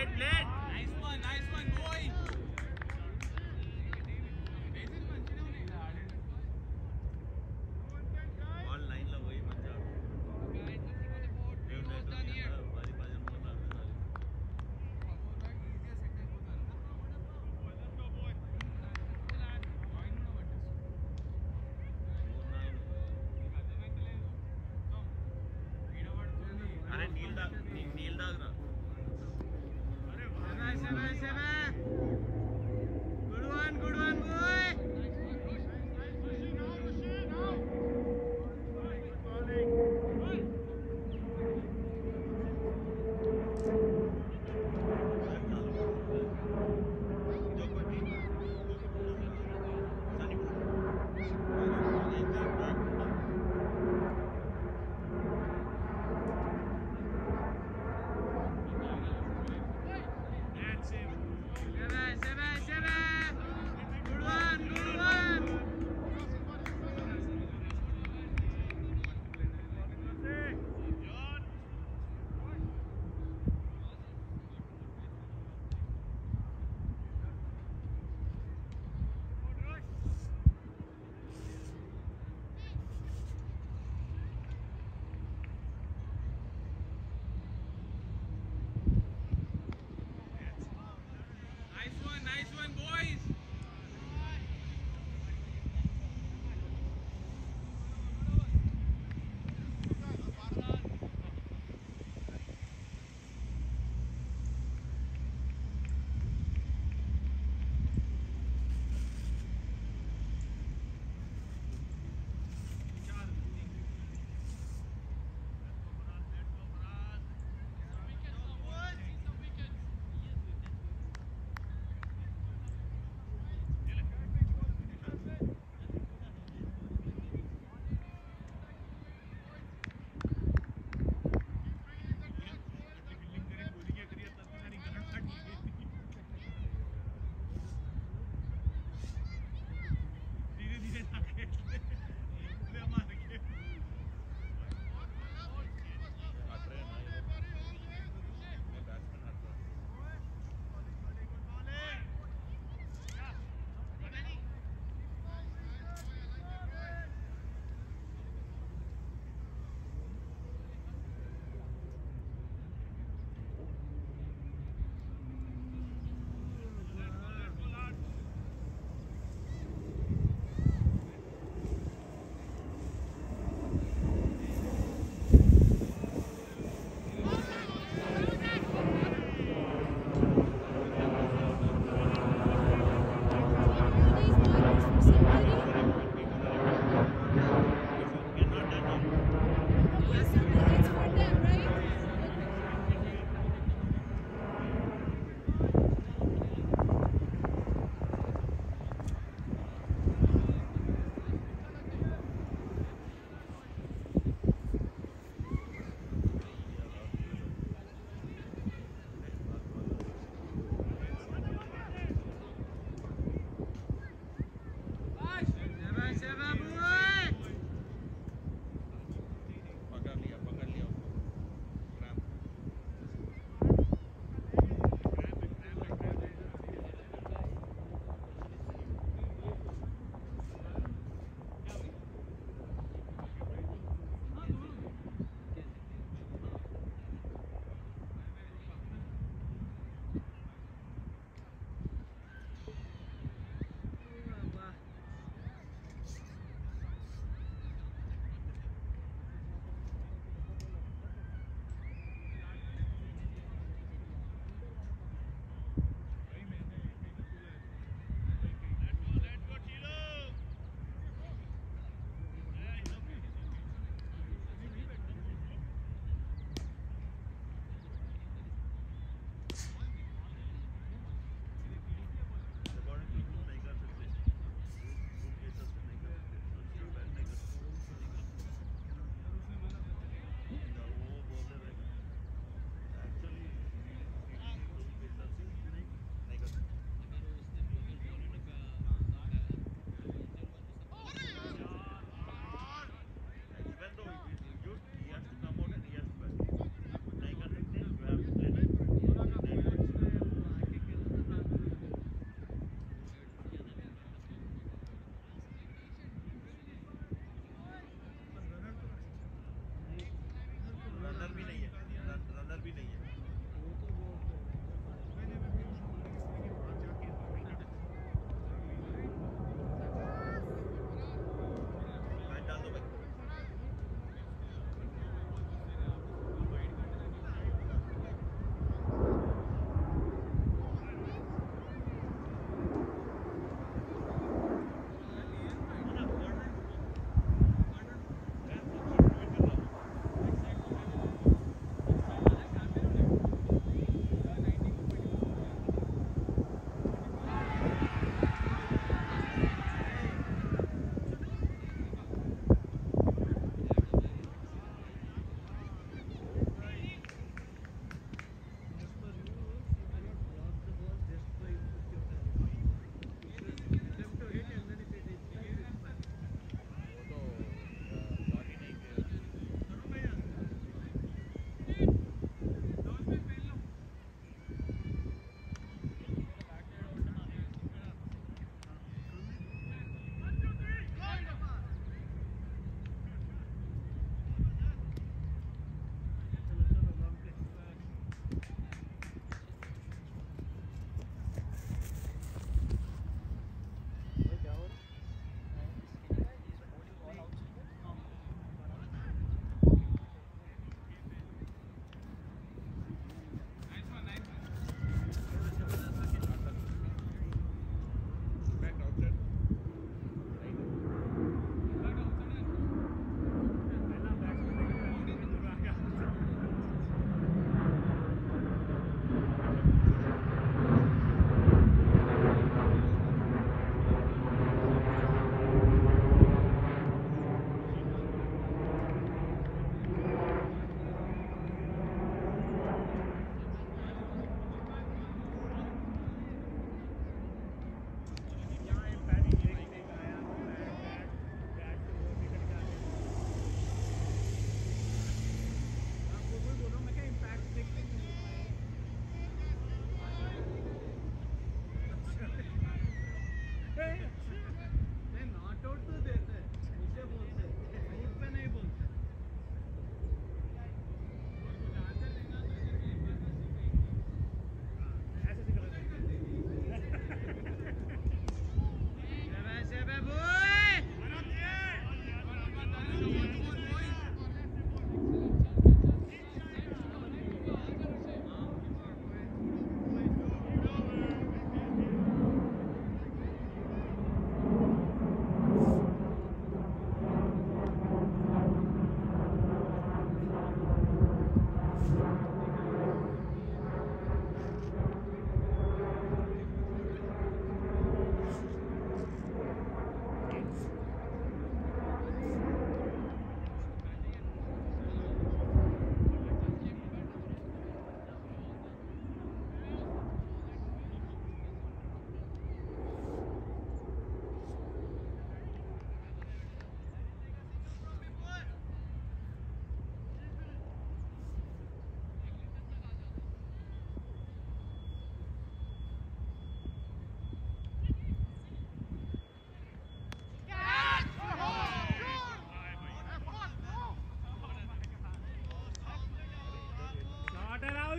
Nice one, boy. Ball line la वही मत जा. अरे नील दाग ना.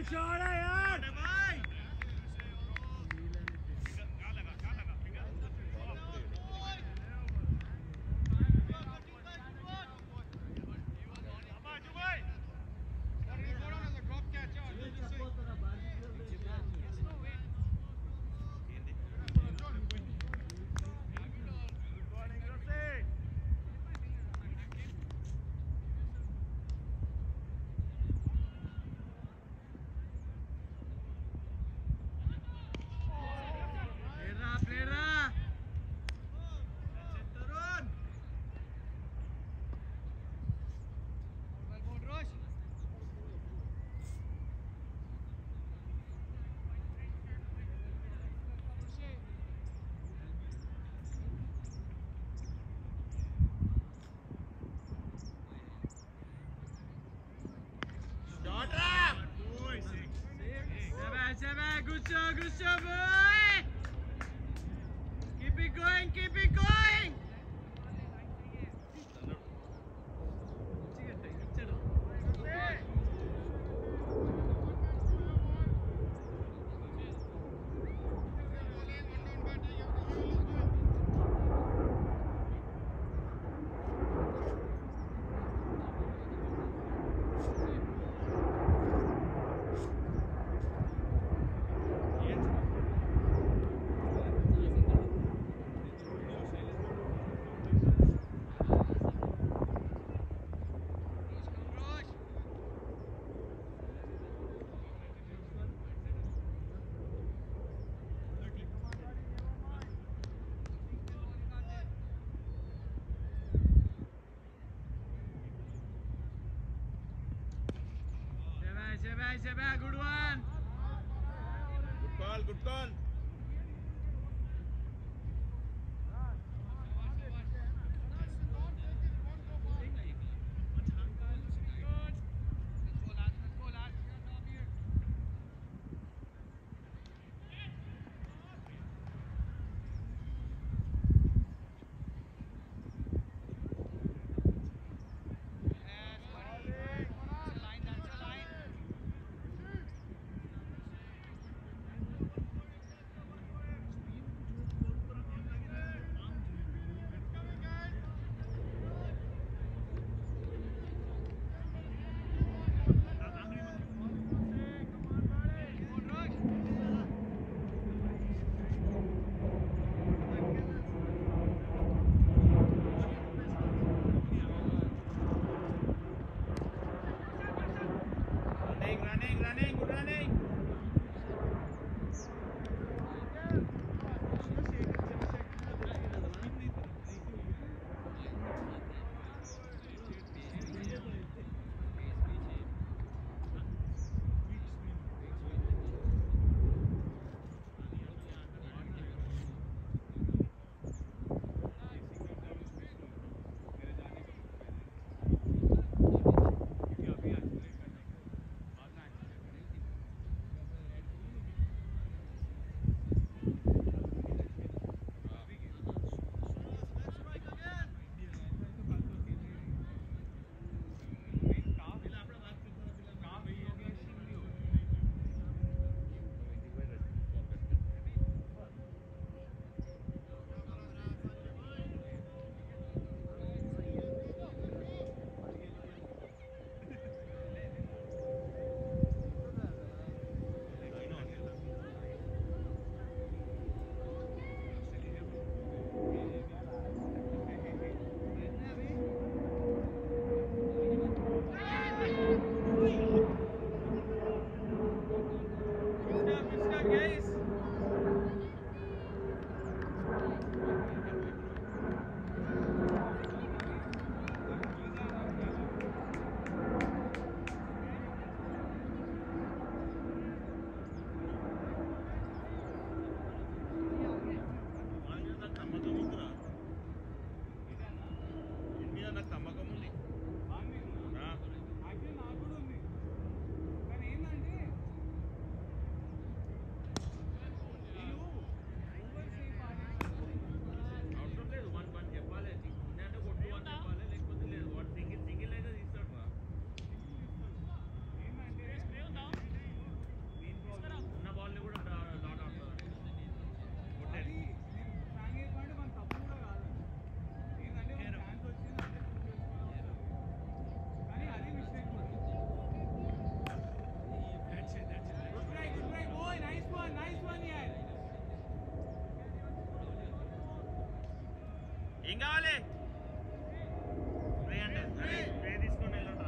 शॉट है यार भाई Good job, boy! Keep it going, keep it going! Shabba, good one. Good call. ఏం కావాలి స్ప్రే అంటే అరే స్ప్రే తీసుకొని వెళ్ళండి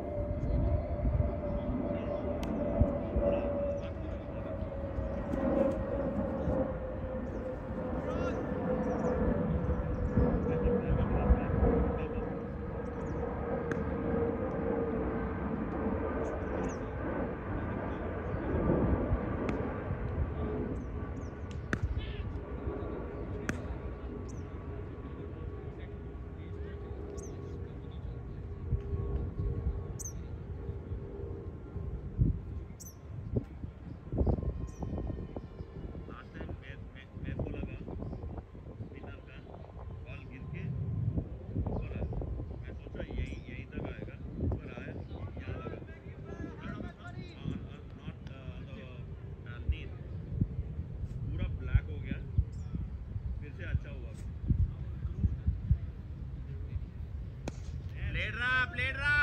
प्लेट रा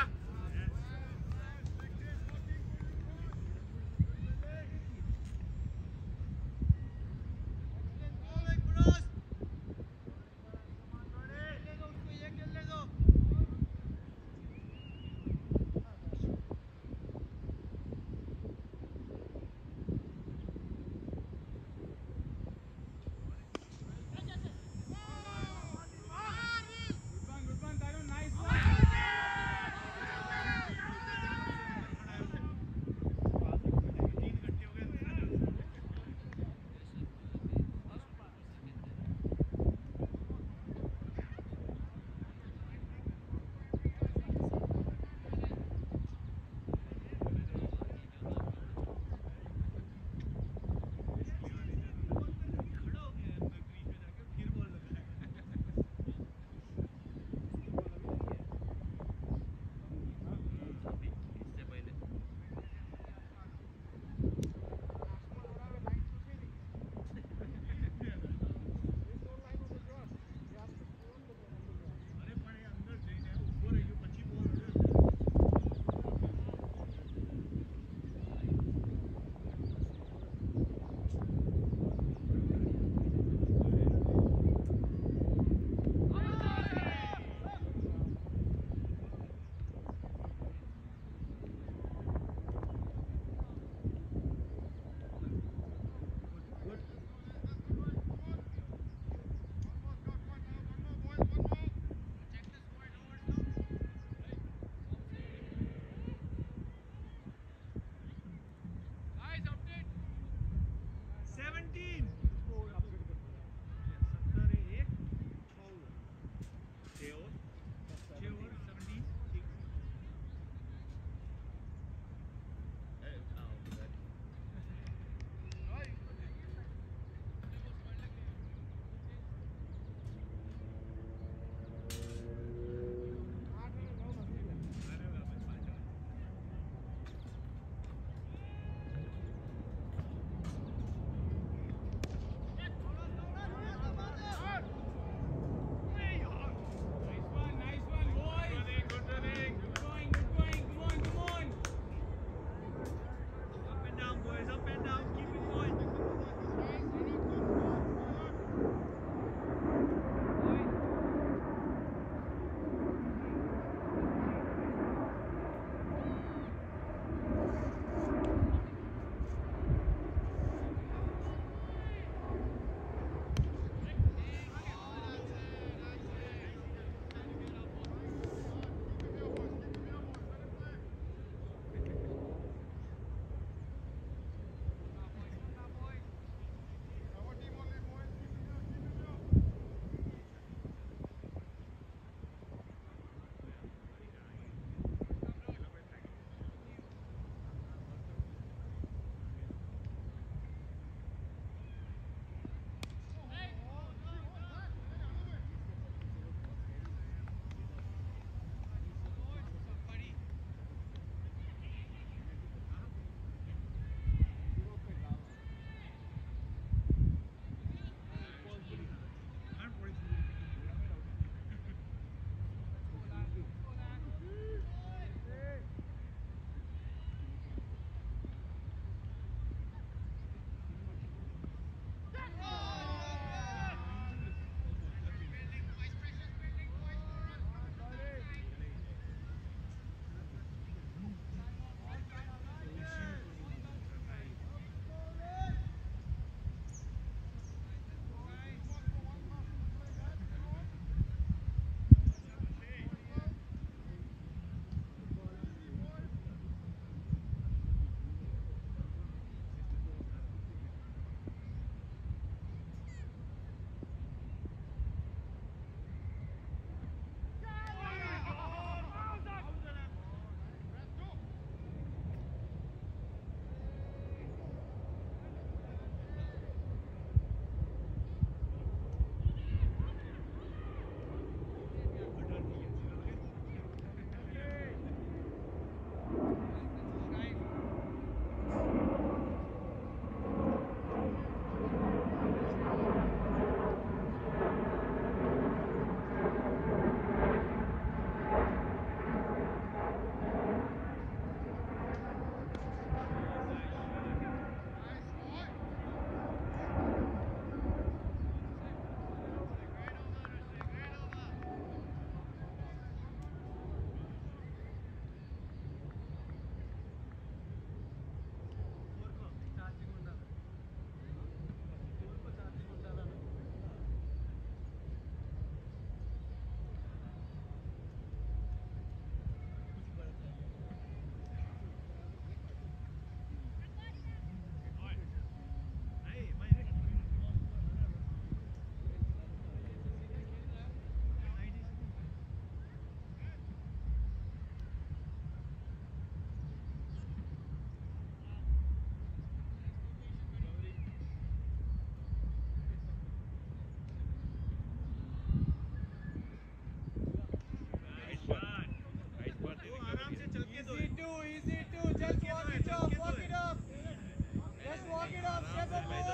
walk it off, step up, boy.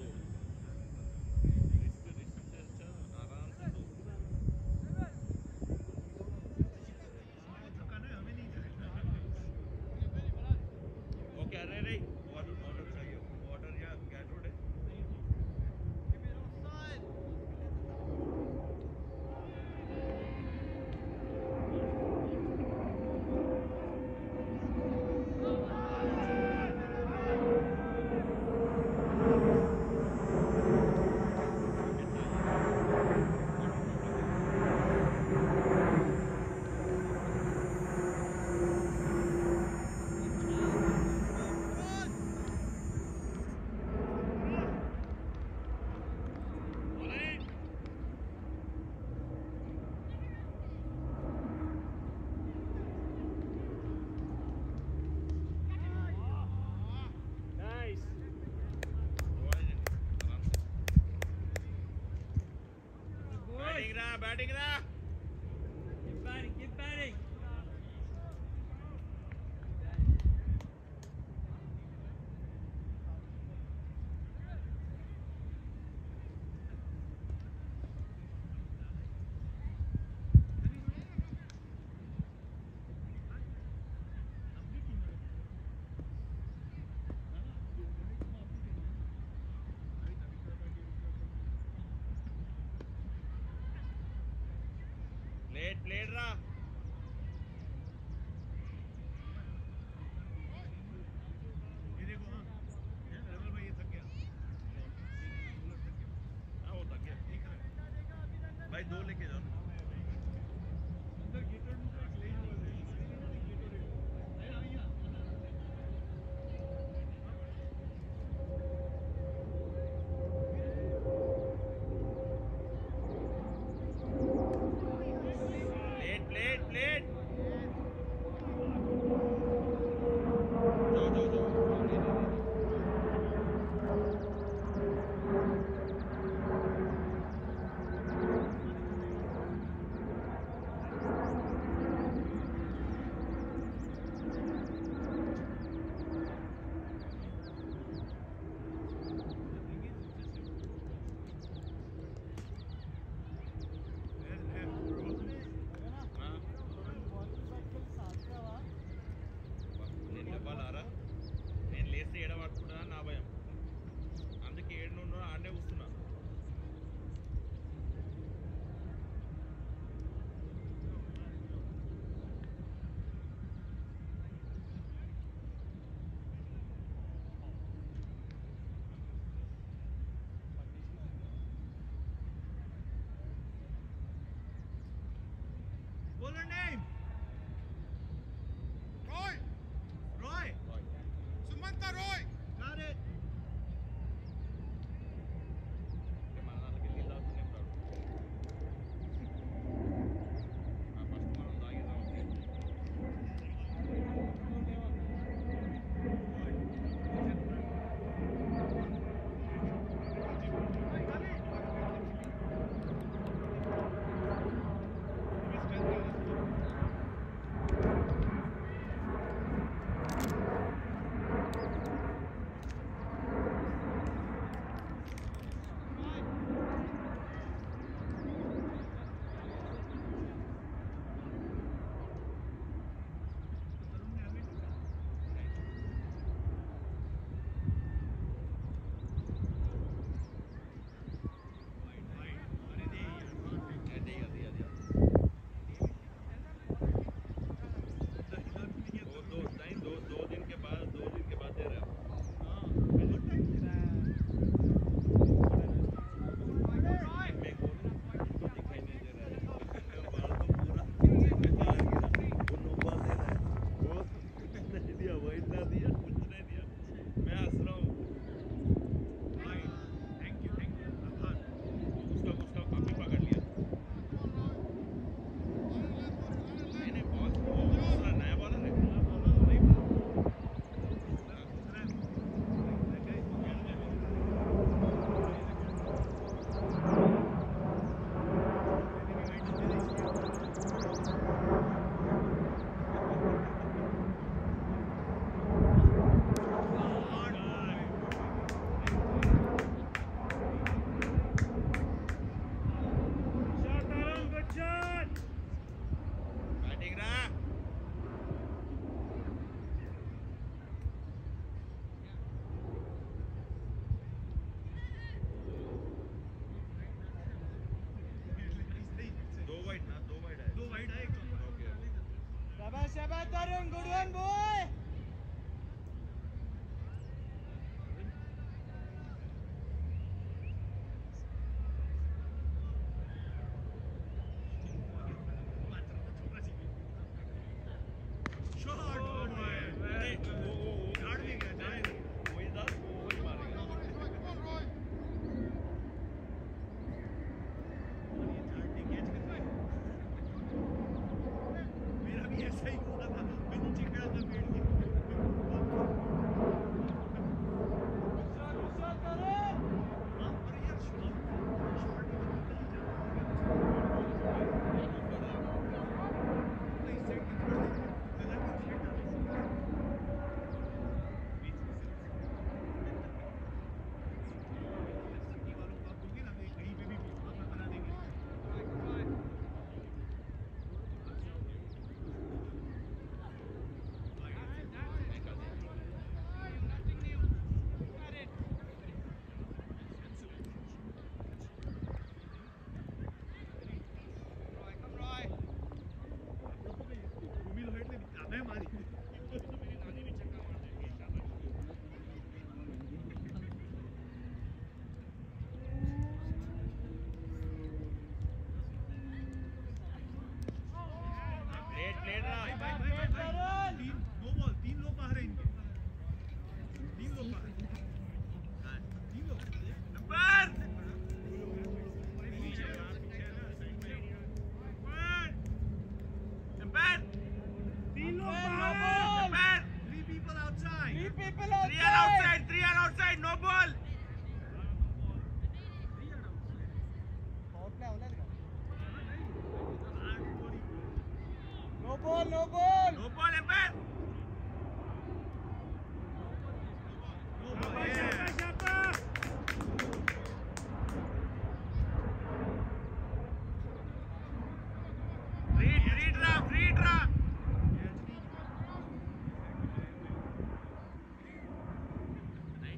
Okay, ready? Water चाहिए. Water या Gatorade है? Give me an offside. Nice. Batting रहा, batting रहा. Keep batting, keep batting. Played रहा. ये देखो हाँ रमल भाई ये थक गया हाँ वो थक गया. भाई 2 लेके जाओ. अंदर गेटर में काट ले जाओ Played. ऐसा ही हुआ था, मैं नीचे खड़ा था पेड़ के। गुस्सा करो। हाँ, और यार शॉर्ट में बंदा आ जाता है। नहीं, सेट नहीं करते। लगा कि सेट डाले। बीच में से सिटी वालों को आप दोगे ना, मैं कहीं पे भी वहाँ पर बना देंगे। मैं मारी मेरी नानी भी चक्का मार देगी। Plate रहा। भाई तीन नो बॉल, 3 लोग बाहर हैं इनके। 3 लोग बाहर। 3 लोग नंबर नंबर 3 लोग बाहर। 3 people outside. 3 people 3 are outside. 3 are outside. No ball. No ball, no ball. No ball, Empire. Free drop. नहीं,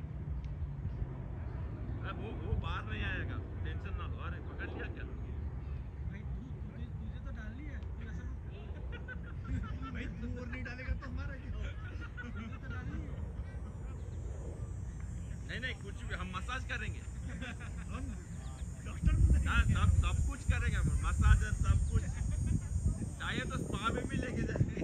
अब वो बाहर नहीं आएगा, टेंशन ना लो। अरे पकड़ लिया क्या? तुझे तो डालनी है, तू ऐसा भाई तू और नहीं डालेगा तो हमारा क्या होगा? तुझे तो डालनी है। नहीं कुछ भी हम मसाज करेंगे। हम डॉक्टर को हाँ, सब कुछ करेंगे हम, मसाज सब कुछ। चाहिए तो स्पा में भी लेके जाएंगे।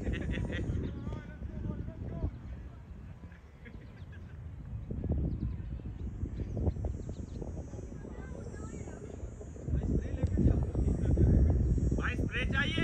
भाई स्प्रे चाहिए?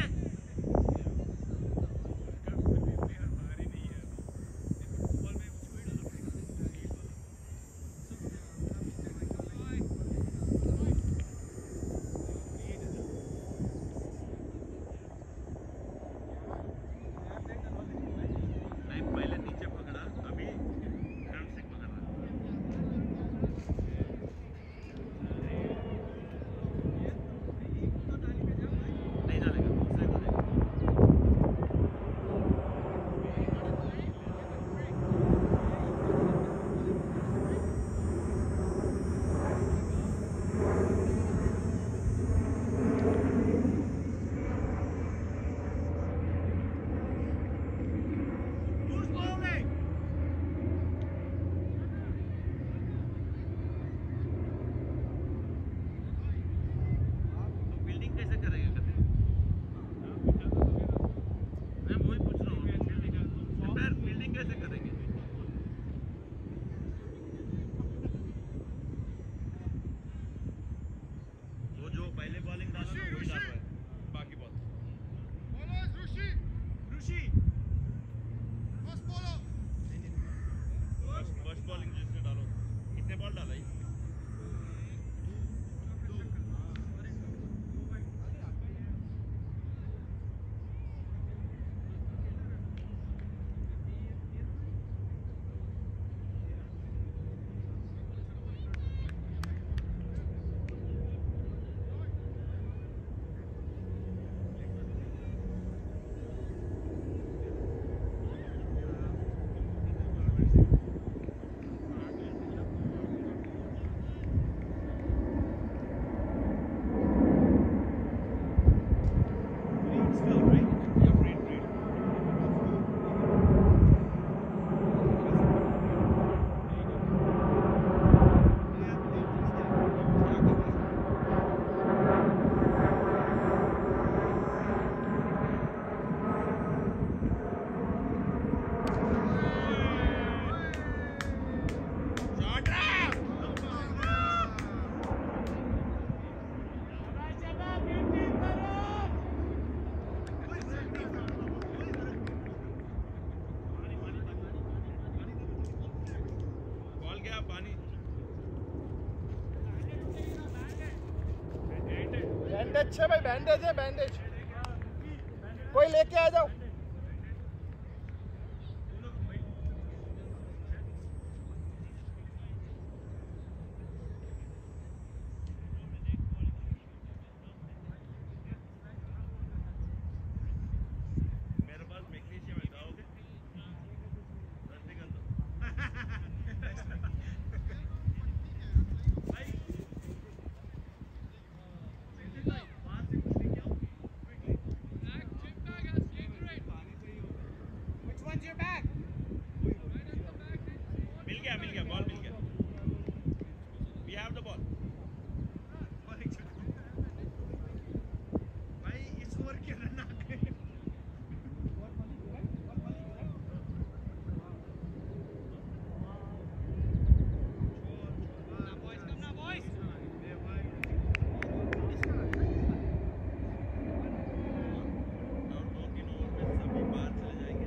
पीछे भाई बैंडेज है, बैंडेज कोई लेके आ जाओ। मेरे पास मैग्नीशियम है, खाओगे? रजनीगंधा Which one's your bag? मिल गया बॉल मिल गया। We have the ball. भाई इस ओवर के रन आ गए। और 2-3 ओवर में सभी बाहर चले जाएंगे।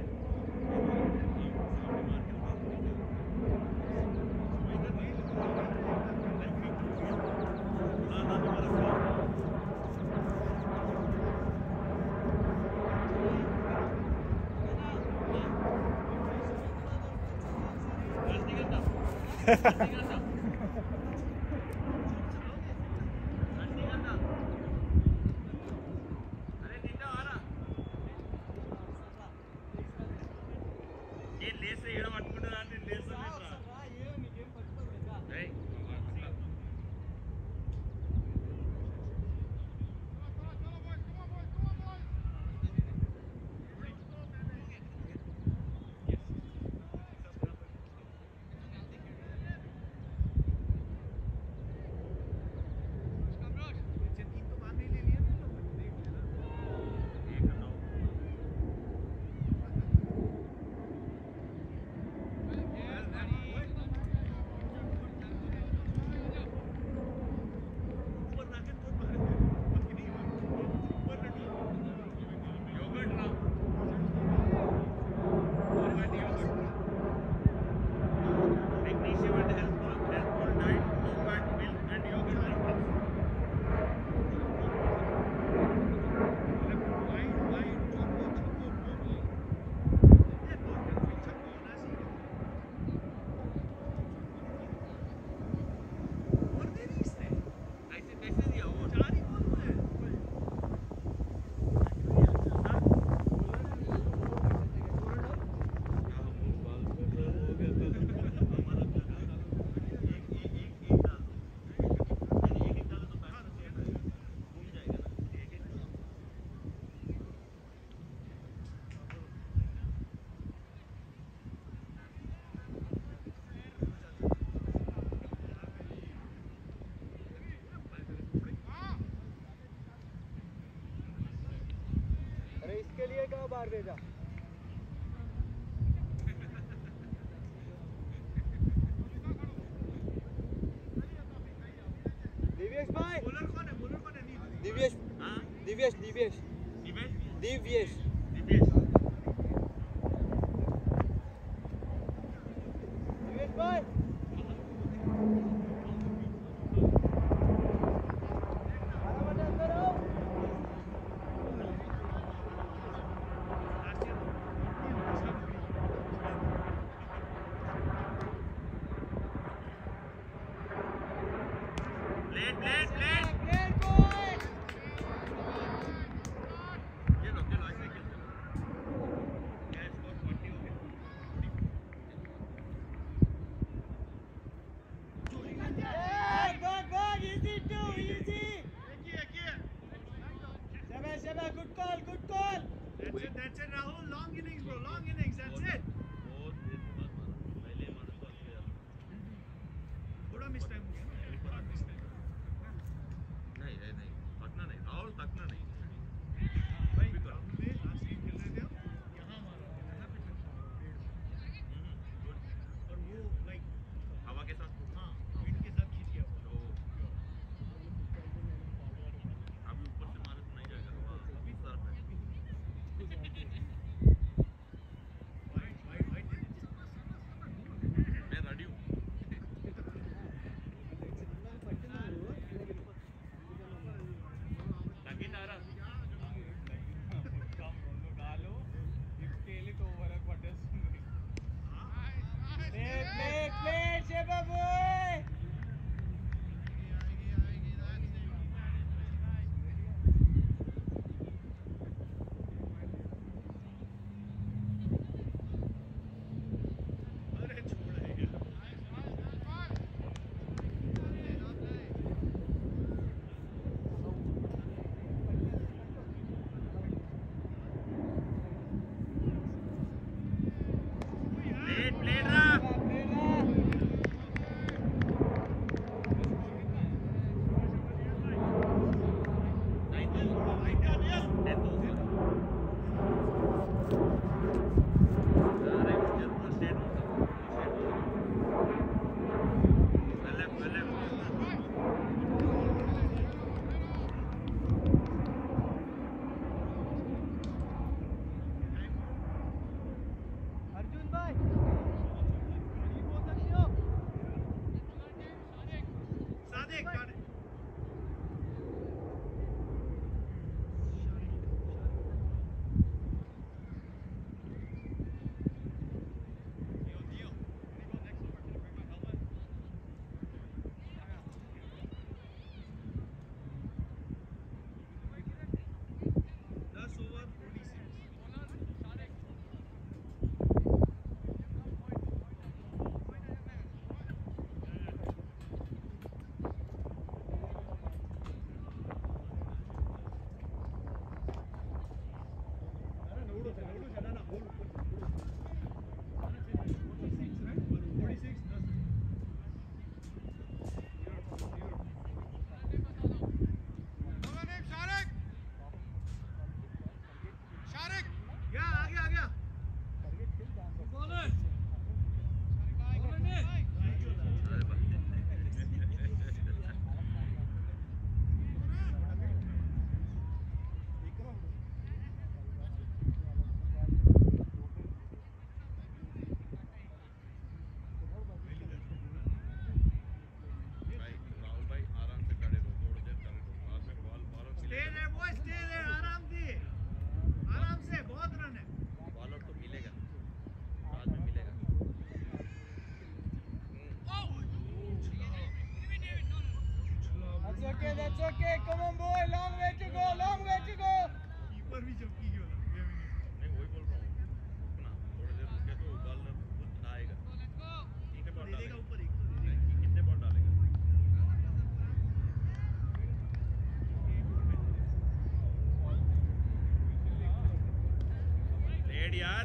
रजनीगंधा अरे नीचा आ रहा ये लेस ఏడు పట్టుకుంటున్నా అంటే లేస్ లేట్రా ఏయ్ तीन तो बाद में ले लिया ना लोगों ने। ये करना ऊपर नाके तो मारे थे। बाकी नहीं हुआ। ऊपर रन योगर्ट ना magnesium and healthful diet, low fat milk and yogurt drinks. ऐसे कैसे दिया वो अरे इसके लिए कहाँ बाहर भेजा? दिव्येश भाई, बॉलर कौन है? नहीं दिव्येश हाँ दिव्येश दिव्येश दिवेश दिव्येश दिवेश दिव्येश भाई अंदर आओ। Plate Great boy! ये लो ऐसे खेल क्या स्कोर 40 हो गया Good, easy too, easy. Shaba, good call. That's it, Rahul. Long innings, bro. Long innings. That's it. बहुत देर के बाद मारा पहले मारा तो अच्छा यार थोड़ा मिस टाइम हो गया ना। थोड़ा मिस टाइम। नहीं तकना नहीं राहुल तकना नहीं भाई राहुल ने लास्ट गेम खेल रहे थे हम यहाँ मारा था, यहाँ पे चलता है गुड और वो लाइक हवा के साथ हाँ विंड के साथ खींच गया वो। तो अभी ऊपर से मारे तो नहीं जाएगा हवा अभी सर पे That's okay. Come on, boy. Long way to go. Long way to go. Keeper भी चमकी गया ना 2 मिनट नहीं वही बोल रहा हूँ रुकना थोड़ी देर रुके तो उबालना कुछ आएगा कितने बॉल दे देगा डालेगा ऊपर एक तो दे देगा कितने बॉल डालेगा लेट यार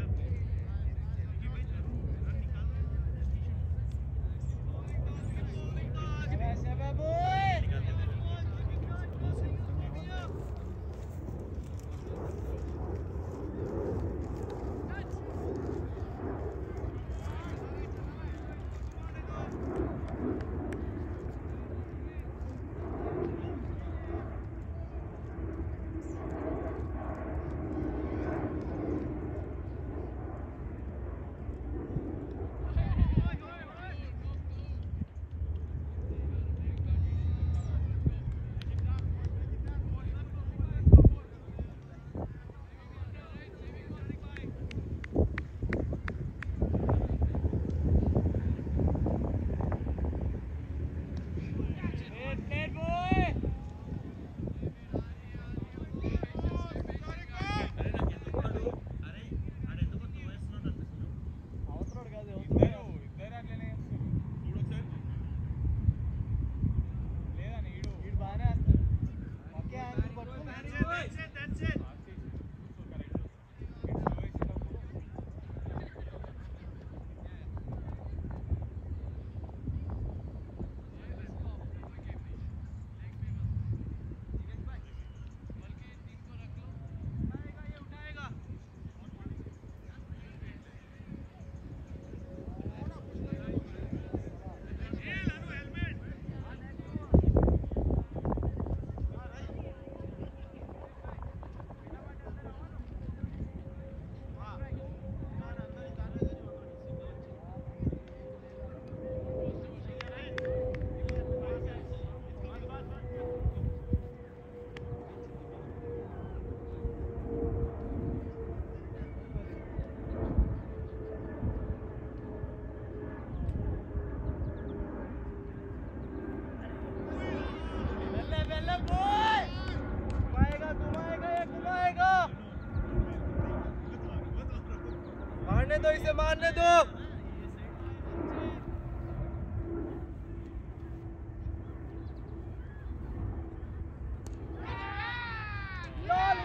मारने दो इसे मारने दो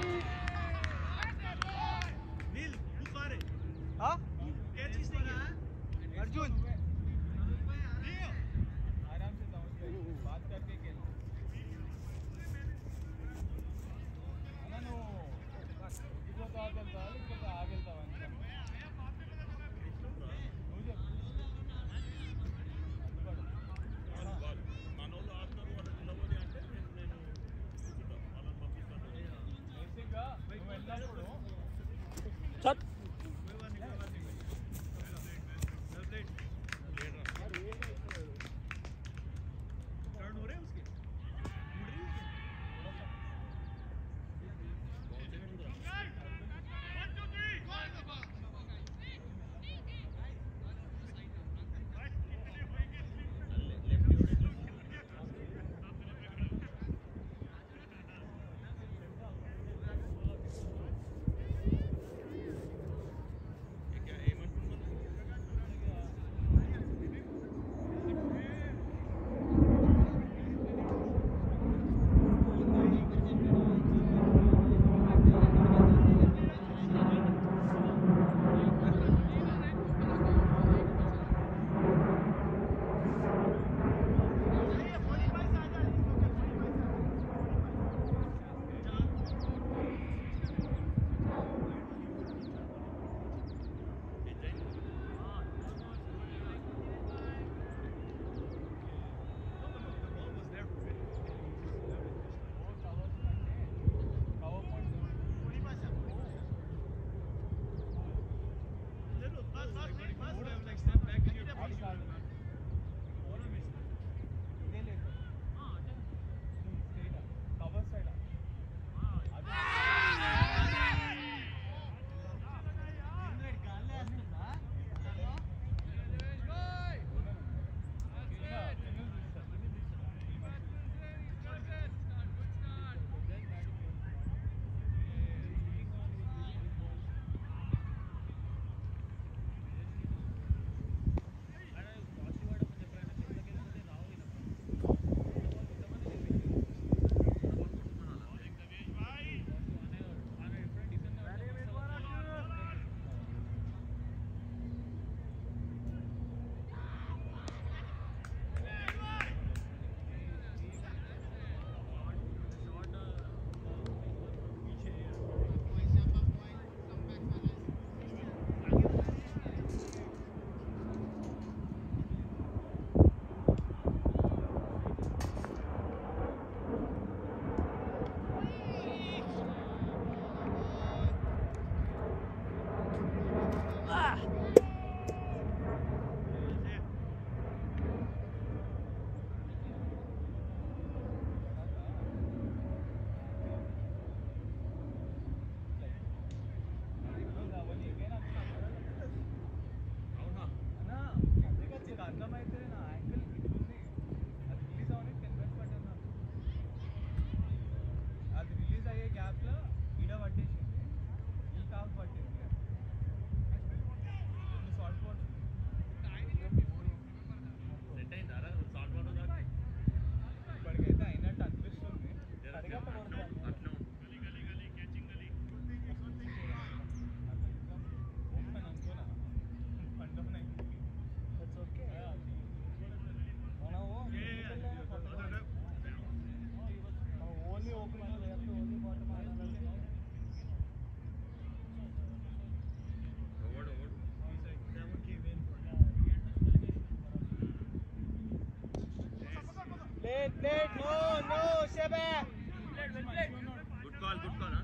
नील तू सारे हाँ कैच किसने किया थट टर्न हो रहे हैं उसके मुड़ रही है Plate, no, Shebe. Good call, huh?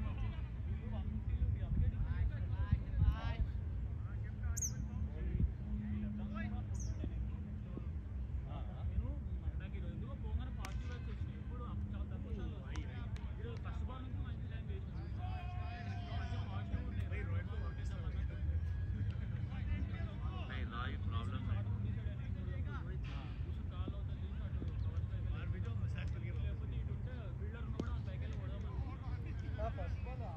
नहीं राय प्रॉब्लम है बाहर भेजो मसाज करके वापस First ball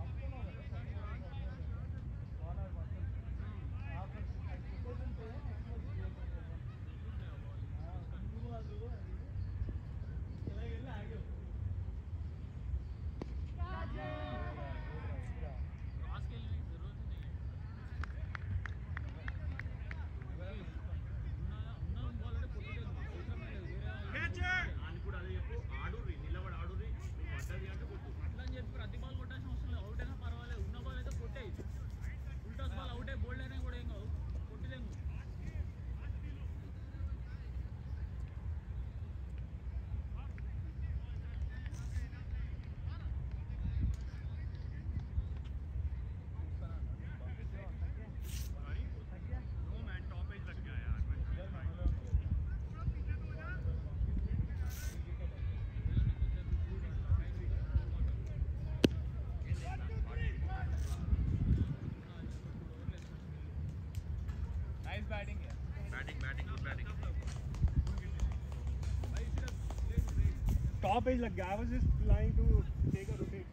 Nice batting. Batting, good batting. Top edge, like I was just trying to take a rotate.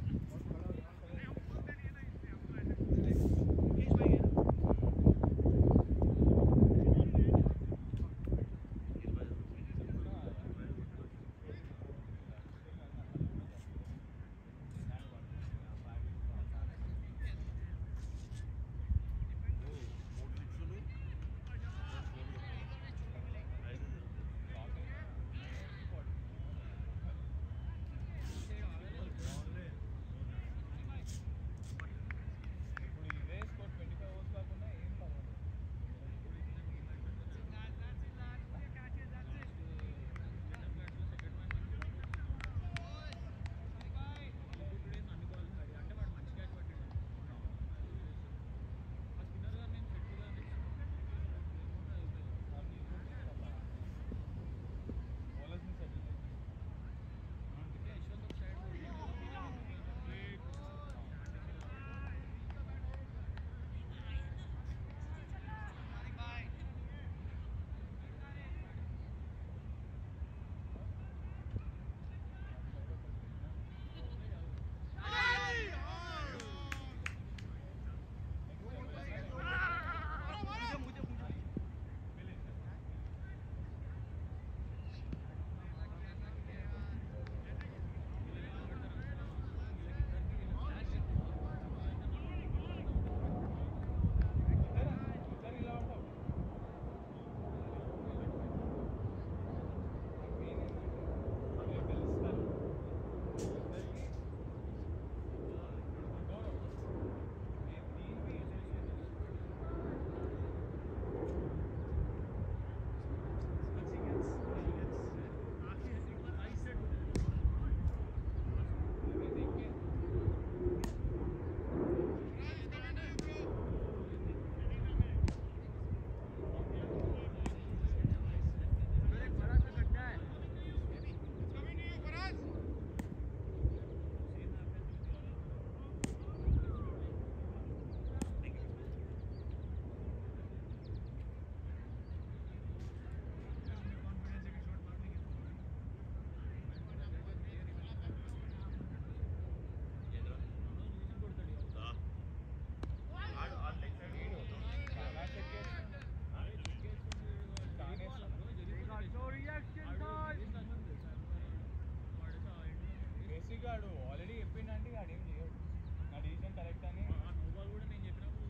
Already చెప్పిండంటే వాడు ఏం చేయడు నా డిసిషన్ కరెక్ట్ అని మొబైల్ కూడా నేను చెప్పినప్పుడు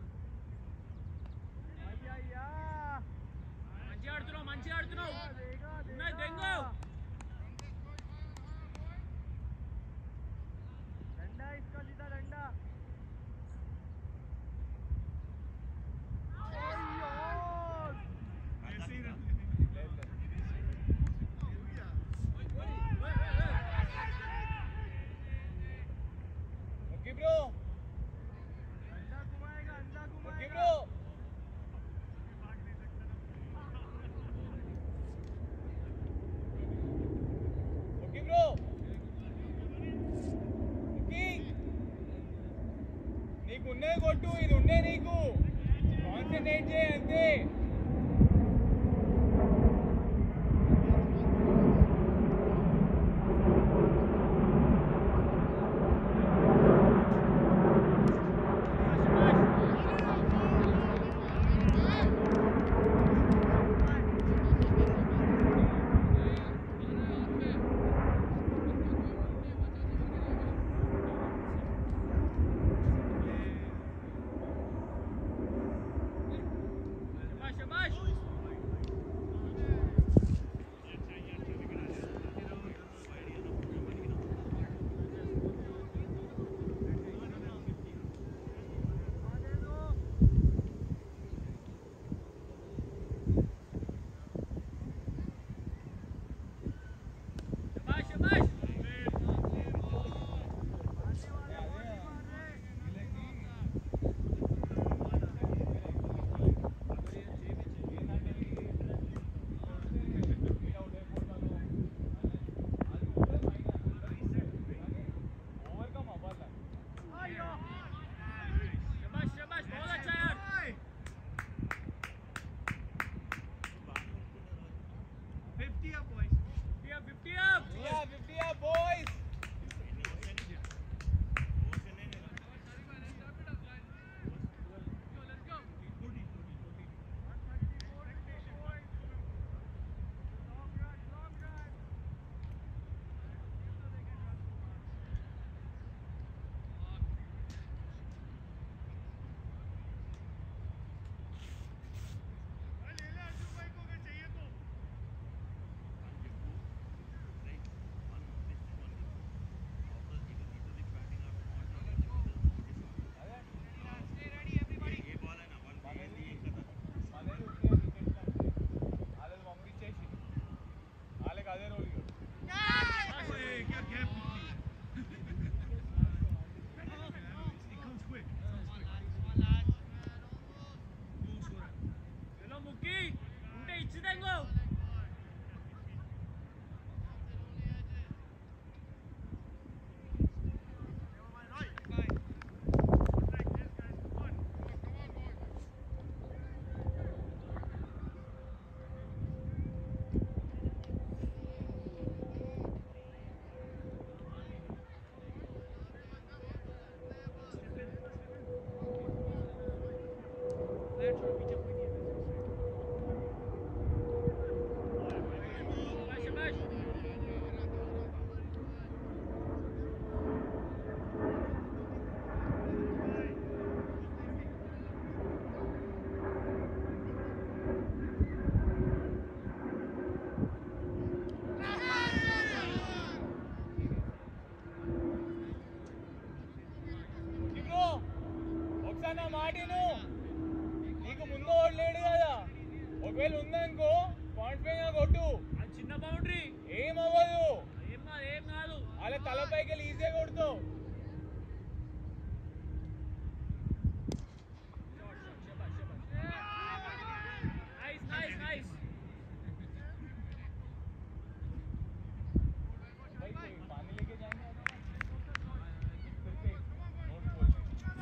మంచిగా ఆడుతున్నావు దెంగు डंडा इसका सीधा डंडा నీకున్నే కొట్టు ఇది ఉండే నీకు కాన్సన్ట్రేట్ చేయి అంతే ఒకసారి నా మాటను నీకు ముందు ఓడలేడు కదా, ఒకవేళ ఉందనుకో కాన్ఫిడెంట్ గా కొట్టు. అది చిన్న బౌండరీ, ఏమవ్వదు, ఏం కాదు. అలా తలపైకి వెళ్ళి ఈజీగా కొడుతావు. నైస్. पानी लेके जाएंगे नोट बोलने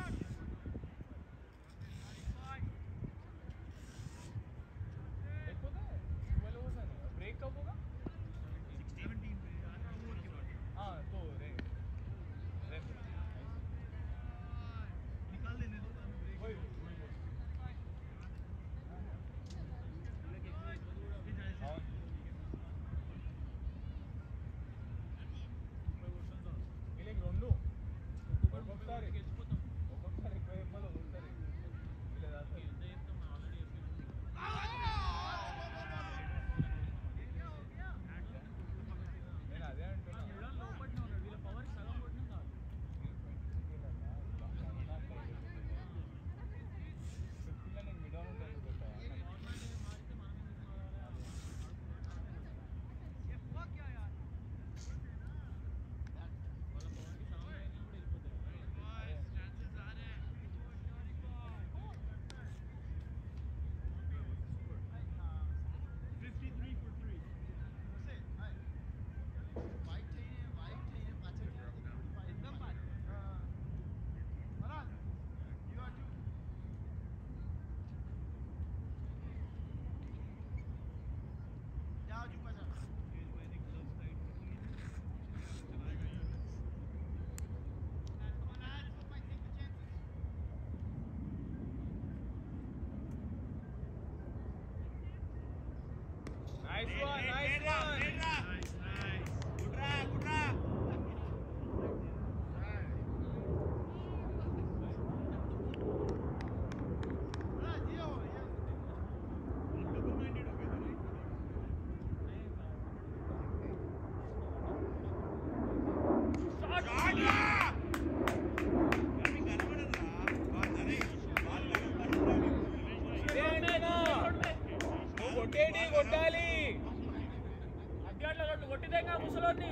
देखो ना 12 ओवर है, ब्रेक कब होगा? 17 ओवर के बाद। हाँ तो रे निकाल देने दो ब्रेक। वही हाँ వీళ్ళకి రెండు ఒక్కొక్కసారి ఎక్కువ చెప్పాలి, ఒక్కొక్కసారి వీళ్ళ దాకా నేను అదే అంటున్నా. వీళ్ళ పవర్ సగం కొట్టినా కాదు. నేను మిడల్ ఉంటుంది కొట్టా. Nice one. కొట్టాలి అడ్డాట్లో కొట్టిదేగా ముసలోని.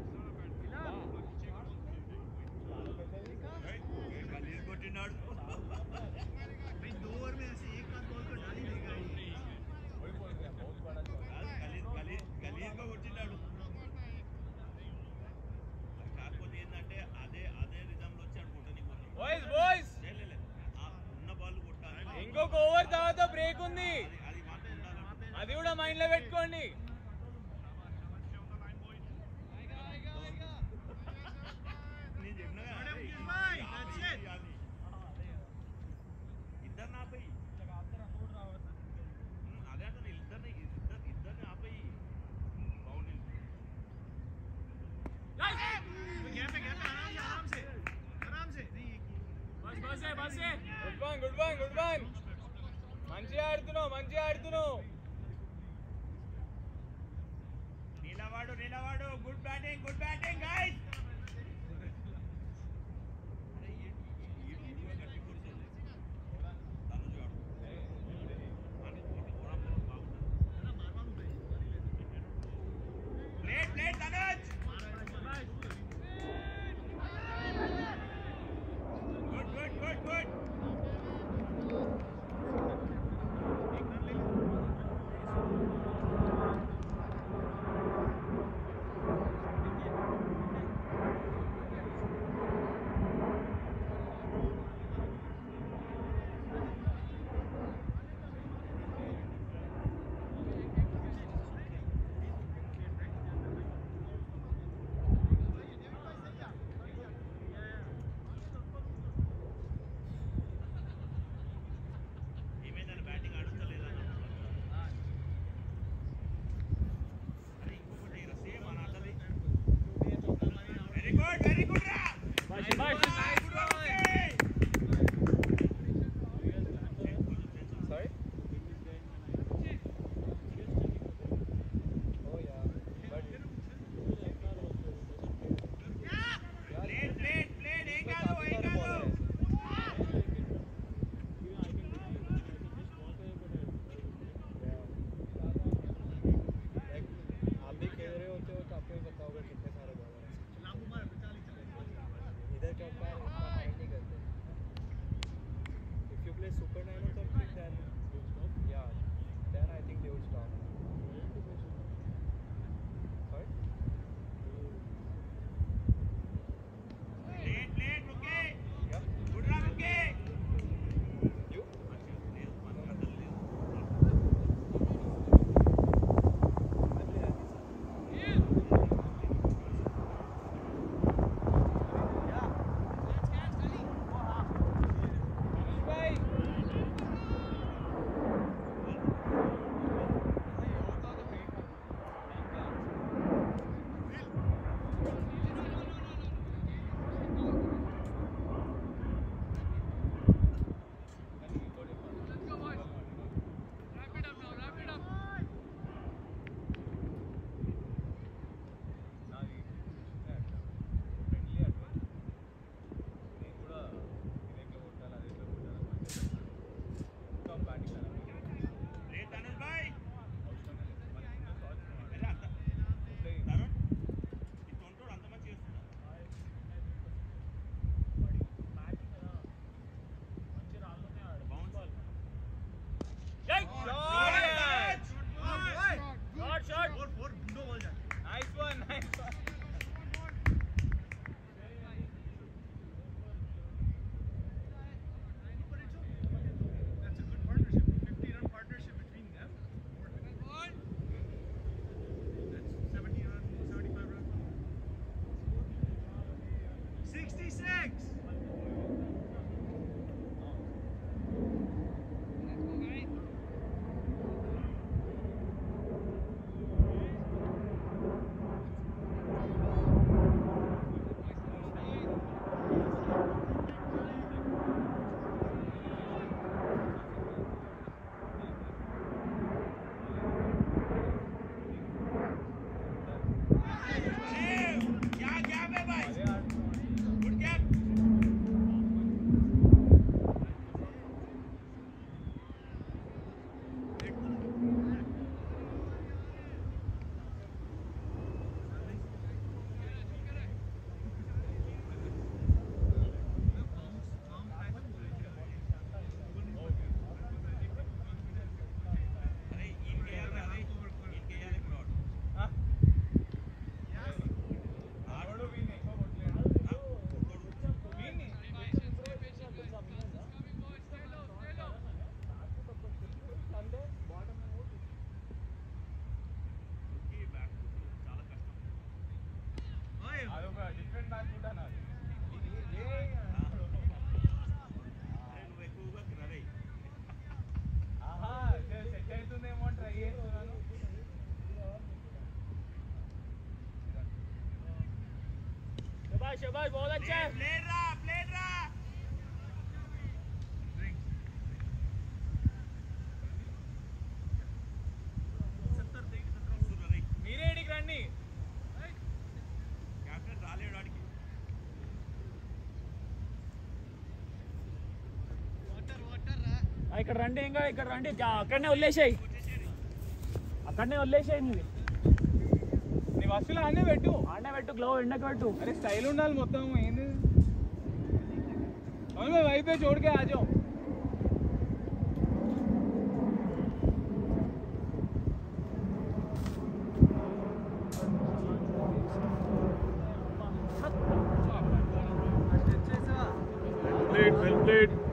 भाई 2 ओवर में ऐसे एक आध बॉल को डाल ही देगा ये। वही बोल रहे हैं, बहुत बड़ा गलीज को కొట్టినాడు. కాకపోతే ఏంటంటే అదే రిధంలో వచ్చాడు కొట్టనికి. బాయ్స్ ఉన్న బాల్ కొట్టాలి. ఇంకొక ఓవర్ తర్వాత బ్రేక్ ఉంది, అది మాత్రం ఉండాలి. అది కూడా మైండ్ లో పెట్టుకోండి. నేను చెప్పినా ఇద్దరు నాపై అదే అంటే ఇద్దరిని ఆపై బౌండరీ బస్ గుడ్ వన్ మంచిగా ఆడుతున్నావు. నిలవాడు good batting guys. Plate Tanuj good a super 9 or something, then yeah, then I think they would stop. Sorry? Late, okay. Yeah. Good run, okay. You? That's a good partnership. 50-run partnership between them. That's 70 run, 75 run. 66. शाबाश बहुत अच्छा है Play रहा మీరే ఇడికి రండి captain రాలేడు వాడికి ఇక్కడ రండి ఇంకా ఇక్కడ రండి అక్కడనే వదిలేసాయి నువ్వు నీ వస్తువులు అన్నీ పెట్టు. గ్లో ఎండకు పెట్టు అరే స్టైల్ ఉండాలి మొత్తం. ఏంది అవును వైపే చూడకే ఆజో Well played.